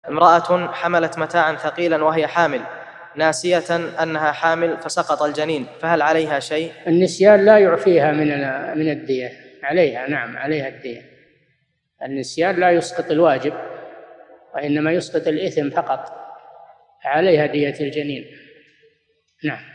امرأة حملت متاعا ثقيلا وهي حامل، ناسية أنها حامل فسقط الجنين، فهل عليها شيء؟ النسيان لا يعفيها من الدية، عليها، نعم عليها الدية. النسيان لا يسقط الواجب، وإنما يسقط الإثم فقط، عليها دية الجنين. نعم.